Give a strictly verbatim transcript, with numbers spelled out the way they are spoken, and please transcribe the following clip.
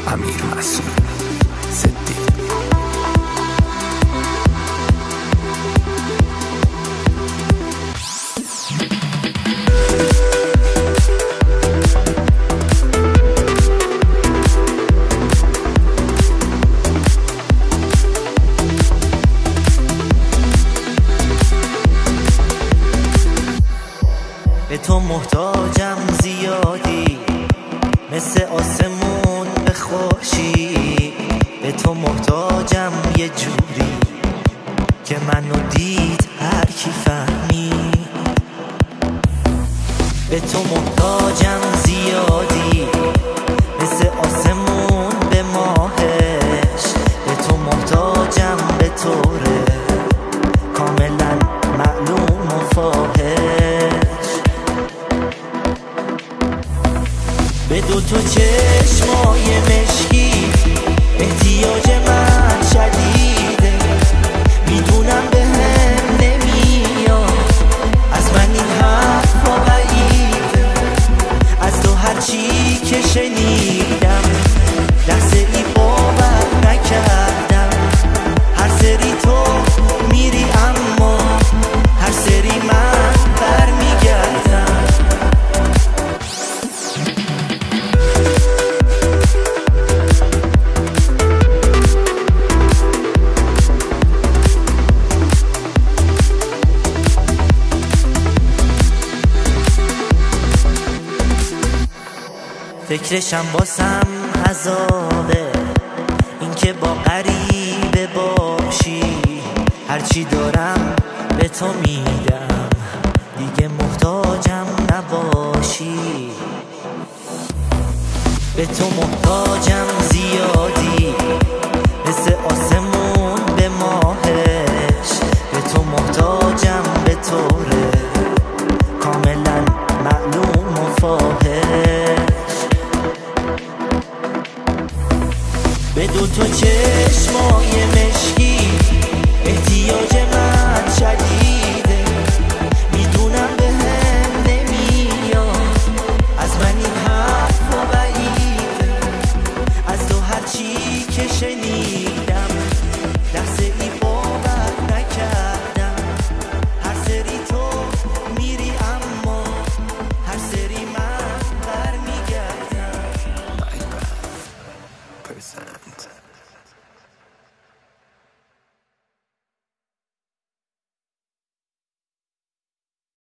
امیر مسعود صدیق. به تو محتاجم زیادی، مثل آسمون به خورشید. به تو محتاجم یه جوری که منو دید هر کی فهمید. به تو محتاجم زیادی، مثل آسمون به ماهش. به تو محتاجم به طوره کاملا معلوم و فاحش. به دو تا چشمای مشکی احتیاج من شدیده. میدونم به هم نمیاد از من این حرفا بعیده. از تو هرچی که شنیدم لحظه ای باور نکردم. هر سری تو میری اما هر سری من برمیگردم. فکرشم باسم عذابه، این که با غریبه باشی. هرچی دارم به تو میدم، دیگه محتاجم نباشی. به تو محتاجم زیاد